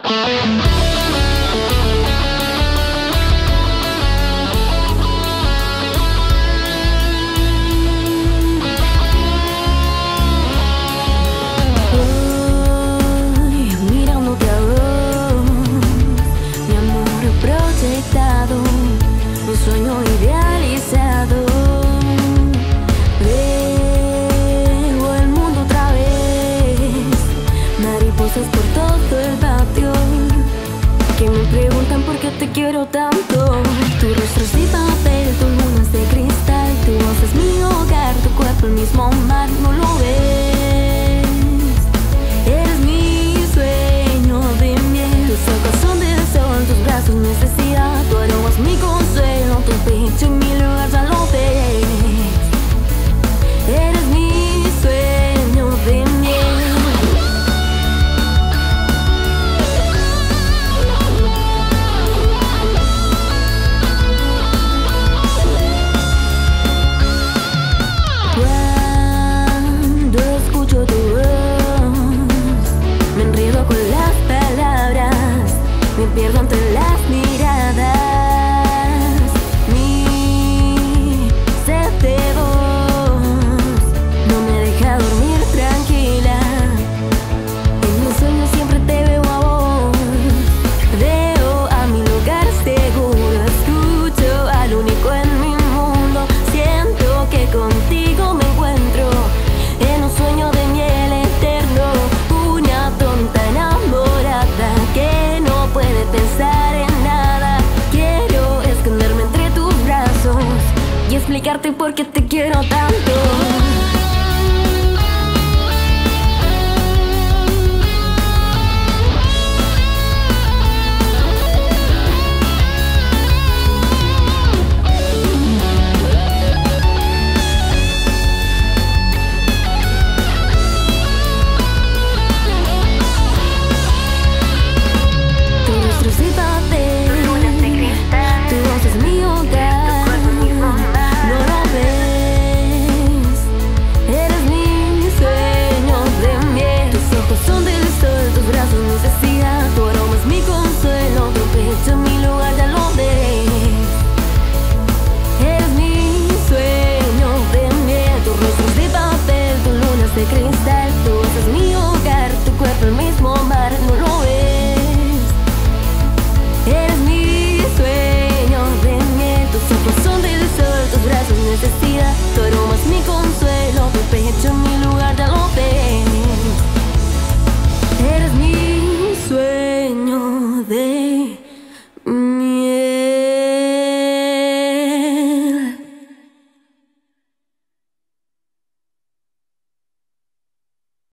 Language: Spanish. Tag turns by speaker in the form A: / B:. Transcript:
A: Mi sueño idealizado. Veo el mundo otra vez, mariposas por todo el patio que me preguntan por qué te quiero tanto. Tu rostro es de papel, tu luna es de cristal, tu voz es mi hogar, tu cuerpo el mismo mar, ¿no lo ves? Eres mi sueño de miel, tus ojos son del sol, tus brazos necesidad, tu aroma es mi consuelo, tu pecho en mi lugar ya lo ves. Eres mi sueño de miel. Cuando escucho tu voz, me enredo con las palabras, me pierdo entre las miradas. Mi sed de voz no me deja dormir tranquila. En mis sueños siempre te veo a vos. Veo a mi lugar seguro, escucho al único en mi mundo. Siento que contigo me encuentro en un sueño de miel eterno. Una tonta enamorada que no puede pensar en nada. Quiero esconderme entre tus brazos y explicarte por qué te quiero tanto.